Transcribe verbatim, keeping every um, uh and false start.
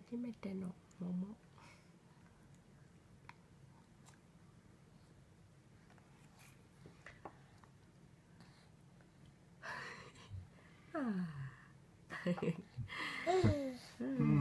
初めての桃。ああ。うん。